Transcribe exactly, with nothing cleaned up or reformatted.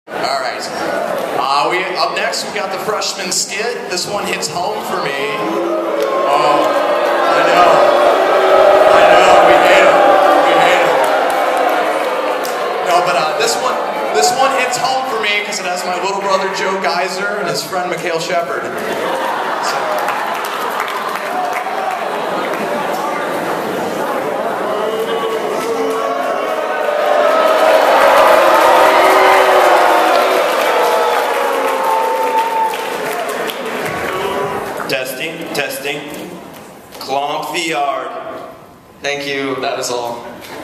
All right. Uh, we up next. We got the freshman skit. This one hits home for me. Oh, I know. I know. We hate him. We hate him. No, but uh, this one, this one hits home for me because it has my little brother Joe Geyser and his friend Mikhail Shepard. So. Testing, testing. Clomp the yard. Thank you. That is all.